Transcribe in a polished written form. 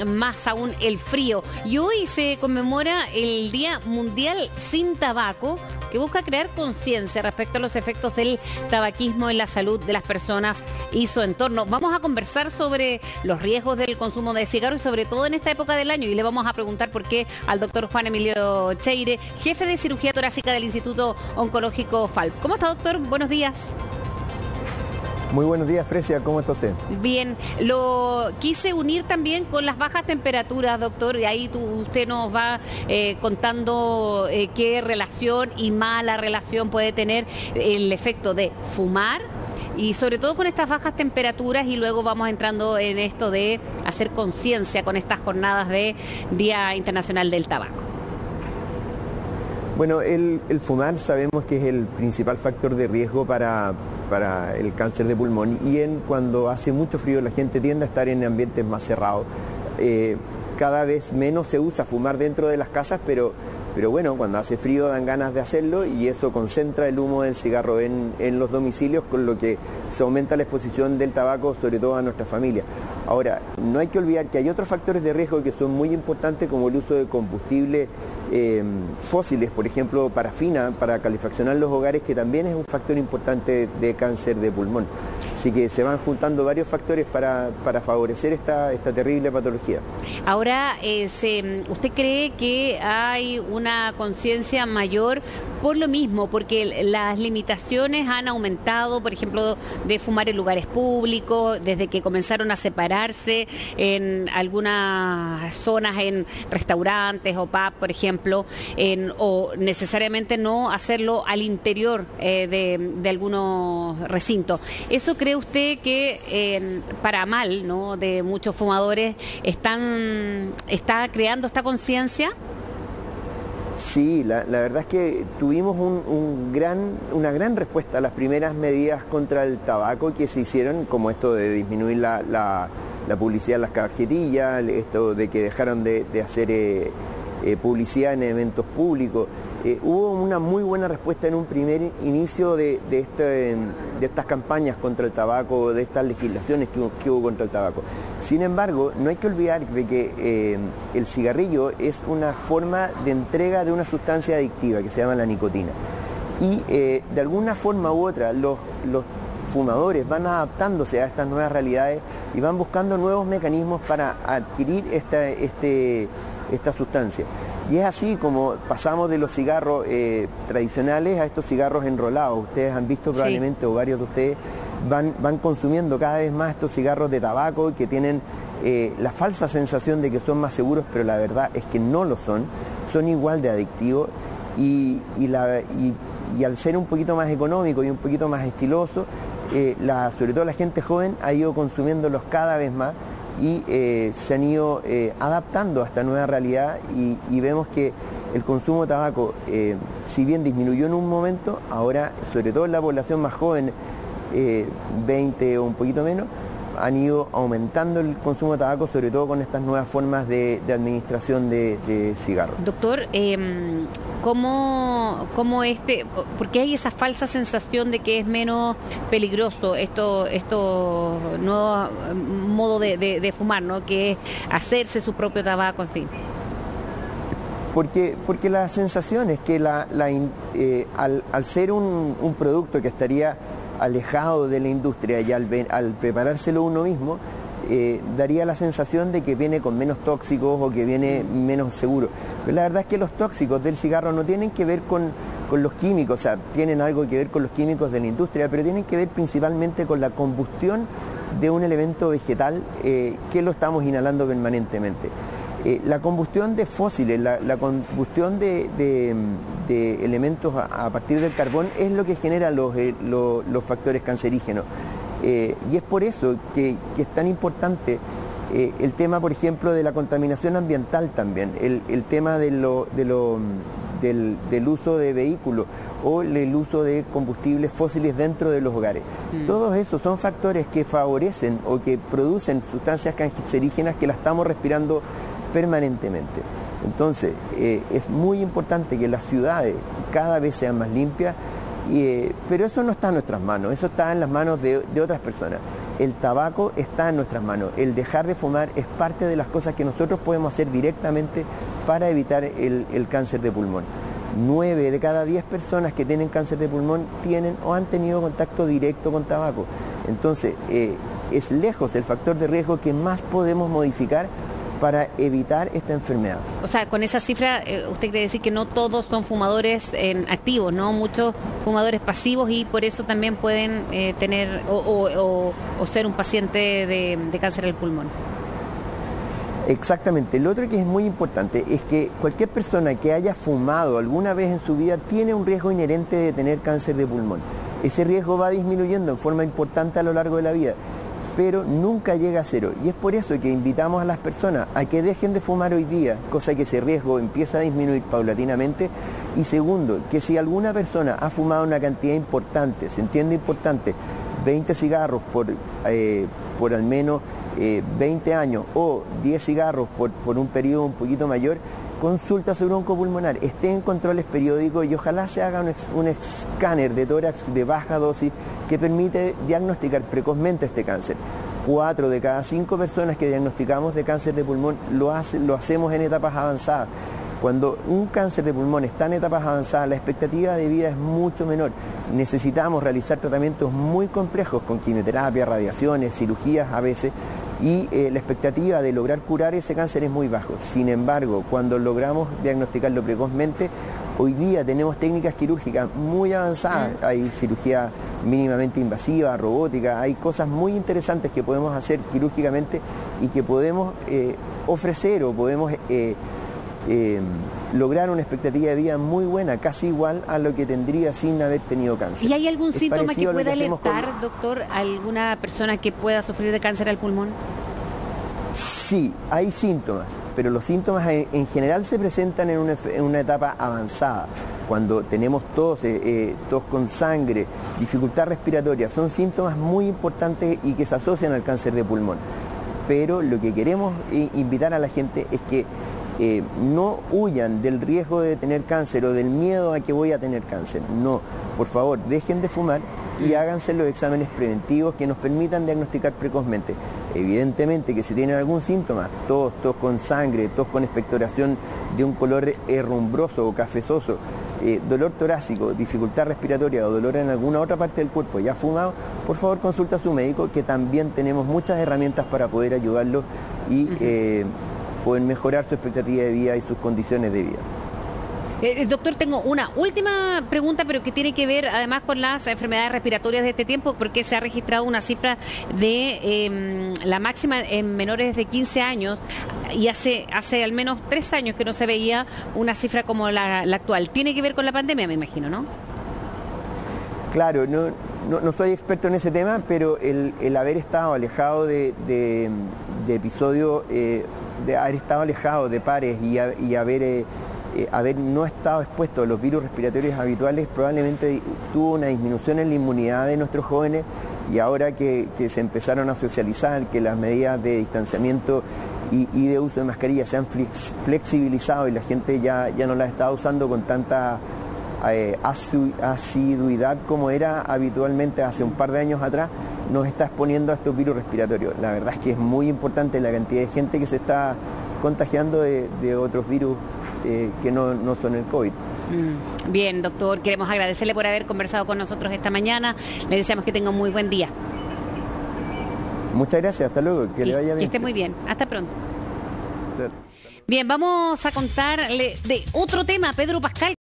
más aún el frío. Y hoy se conmemora el Día Mundial Sin Tabaco, que busca crear conciencia respecto a los efectos del tabaquismo en la salud de las personas y su entorno. Vamos a conversar sobre los riesgos del consumo de cigarros y sobre todo en esta época del año. Y le vamos a preguntar por qué al doctor Juan Emilio Cheire, jefe de cirugía torácica del Instituto Oncológico FALP. ¿Cómo está, doctor? Buenos días. Muy buenos días, Fresia. ¿Cómo está usted? Bien, lo quise unir también con las bajas temperaturas, doctor, y ahí usted nos va contando qué relación y mala relación puede tener el efecto de fumar y sobre todo con estas bajas temperaturas, y luego vamos entrando en esto de hacer conciencia con estas jornadas de Día Internacional del Tabaco. Bueno, el fumar sabemos que es el principal factor de riesgo para el cáncer de pulmón, y cuando hace mucho frío la gente tiende a estar en ambientes más cerrados. Cada vez menos se usa fumar dentro de las casas, pero bueno, cuando hace frío dan ganas de hacerlo, y eso concentra el humo del cigarro en los domicilios, con lo que se aumenta la exposición del tabaco, sobre todo a nuestra familia. Ahora, no hay que olvidar que hay otros factores de riesgo que son muy importantes, como el uso de combustibles fósiles, por ejemplo, parafina, para calefaccionar los hogares, que también es un factor importante de cáncer de pulmón. Así que se van juntando varios factores para favorecer esta terrible patología. Ahora, ¿usted cree que hay una conciencia mayor por lo mismo? Porque las limitaciones han aumentado, por ejemplo, de fumar en lugares públicos, desde que comenzaron a separarse en algunas zonas, en restaurantes o pub, por ejemplo, o necesariamente no hacerlo al interior de algunos recintos. ¿Eso cree usted que para mal, ¿no?, de muchos fumadores está creando esta conciencia? Sí, la verdad es que tuvimos una gran respuesta a las primeras medidas contra el tabaco que se hicieron, como esto de disminuir la publicidad en las cajetillas, esto de que dejaron de hacer publicidad en eventos públicos. Hubo una muy buena respuesta en un primer inicio de estas campañas contra el tabaco, de estas legislaciones que hubo contra el tabaco. Sin embargo, no hay que olvidar de que el cigarrillo es una forma de entrega de una sustancia adictiva que se llama la nicotina. Y de alguna forma u otra, los fumadores van adaptándose a estas nuevas realidades y van buscando nuevos mecanismos para adquirir esta sustancia. Y es así como pasamos de los cigarros tradicionales a estos cigarros enrolados. Ustedes han visto probablemente, sí, o varios de ustedes van consumiendo cada vez más estos cigarros de tabaco que tienen la falsa sensación de que son más seguros, pero la verdad es que no lo son igual de adictivos, y al ser un poquito más económico y un poquito más estiloso, sobre todo la gente joven ha ido consumiéndolos cada vez más, y se han ido adaptando a esta nueva realidad, y vemos que el consumo de tabaco, si bien disminuyó en un momento, ahora, sobre todo en la población más joven, 20 o un poquito menos, han ido aumentando el consumo de tabaco, sobre todo con estas nuevas formas de administración de cigarros. Doctor, ¿por qué hay esa falsa sensación de que es menos peligroso estos nuevos modos de fumar, ¿no?, que es hacerse su propio tabaco, en fin? Porque la sensación es que al ser un producto que estaría alejado de la industria, y al preparárselo uno mismo, daría la sensación de que viene con menos tóxicos o que viene menos seguro. Pero la verdad es que los tóxicos del cigarro no tienen que ver con los químicos, o sea, tienen algo que ver con los químicos de la industria, pero tienen que ver principalmente con la combustión de un elemento vegetal que lo estamos inhalando permanentemente. La combustión de fósiles, la combustión de elementos a partir del carbón es lo que genera los factores cancerígenos. Y es por eso que es tan importante el tema, por ejemplo, de la contaminación ambiental también, el tema del uso de vehículos o el uso de combustibles fósiles dentro de los hogares. Todos esos son factores que favorecen o que producen sustancias cancerígenas que las estamos respirando permanentemente. Entonces, es muy importante que las ciudades cada vez sean más limpias, pero eso no está en nuestras manos, eso está en las manos de otras personas. El tabaco está en nuestras manos. El dejar de fumar es parte de las cosas que nosotros podemos hacer directamente para evitar el cáncer de pulmón. 9 de cada 10 personas que tienen cáncer de pulmón tienen o han tenido contacto directo con tabaco. Entonces, es lejos el factor de riesgo que más podemos modificar para evitar esta enfermedad. O sea, con esa cifra, usted quiere decir que no todos son fumadores activos, ¿no? Muchos fumadores pasivos y por eso también pueden tener o ser un paciente de cáncer del pulmón. Exactamente. Lo otro que es muy importante es que cualquier persona que haya fumado alguna vez en su vida tiene un riesgo inherente de tener cáncer de pulmón. Ese riesgo va disminuyendo en forma importante a lo largo de la vida, pero nunca llega a cero. Y es por eso que invitamos a las personas a que dejen de fumar hoy día, cosa que ese riesgo empieza a disminuir paulatinamente. Y segundo, que si alguna persona ha fumado una cantidad importante, se entiende importante, 20 cigarros por al menos 20 años o 10 cigarros por un periodo un poquito mayor, consulta sobre oncopulmonar, esté en controles periódicos y ojalá se haga un escáner de tórax de baja dosis que permite diagnosticar precozmente este cáncer. 4 de cada 5 personas que diagnosticamos de cáncer de pulmón lo hacemos en etapas avanzadas. Cuando un cáncer de pulmón está en etapas avanzadas, la expectativa de vida es mucho menor. Necesitamos realizar tratamientos muy complejos con quimioterapia, radiaciones, cirugías a veces, y la expectativa de lograr curar ese cáncer es muy bajo. Sin embargo, cuando logramos diagnosticarlo precozmente, hoy día tenemos técnicas quirúrgicas muy avanzadas. Hay cirugía mínimamente invasiva, robótica, hay cosas muy interesantes que podemos hacer quirúrgicamente y que podemos ofrecer o podemos lograr una expectativa de vida muy buena, casi igual a lo que tendría sin haber tenido cáncer. ¿Y hay algún síntoma que pueda alertar, doctor, a alguna persona que pueda sufrir de cáncer al pulmón? Sí, hay síntomas, pero los síntomas en general se presentan en una etapa avanzada. Cuando tenemos tos con sangre, dificultad respiratoria, son síntomas muy importantes y que se asocian al cáncer de pulmón. Pero lo que queremos invitar a la gente es que no huyan del riesgo de tener cáncer o del miedo a que voy a tener cáncer. No, por favor, dejen de fumar y háganse los exámenes preventivos que nos permitan diagnosticar precozmente. Evidentemente que si tienen algún síntoma, tos con sangre, tos con expectoración de un color herrumbroso o cafezoso, dolor torácico, dificultad respiratoria o dolor en alguna otra parte del cuerpo ya fumado, por favor consulta a su médico, que también tenemos muchas herramientas para poder ayudarlo y poder mejorar su expectativa de vida y sus condiciones de vida. Doctor, tengo una última pregunta, pero que tiene que ver además con las enfermedades respiratorias de este tiempo, porque se ha registrado una cifra de la máxima en menores de 15 años y hace al menos 3 años que no se veía una cifra como la actual. Tiene que ver con la pandemia, me imagino, ¿no? Claro, no soy experto en ese tema, pero el haber estado alejado de episodios, de haber estado alejado de pares y haber no estado expuesto a los virus respiratorios habituales probablemente tuvo una disminución en la inmunidad de nuestros jóvenes, y ahora que se empezaron a socializar, que las medidas de distanciamiento y de uso de mascarillas se han flexibilizado y la gente ya no las está usando con tanta asiduidad como era habitualmente hace un par de años atrás, nos está exponiendo a estos virus respiratorios. La verdad es que es muy importante la cantidad de gente que se está contagiando de otros virus que no son el COVID. Bien, doctor, queremos agradecerle por haber conversado con nosotros esta mañana. Le deseamos que tenga un muy buen día. Muchas gracias, hasta luego, que le vaya bien. Que esté muy bien, hasta pronto. Bien, vamos a contarle de otro tema, Pedro Pascal.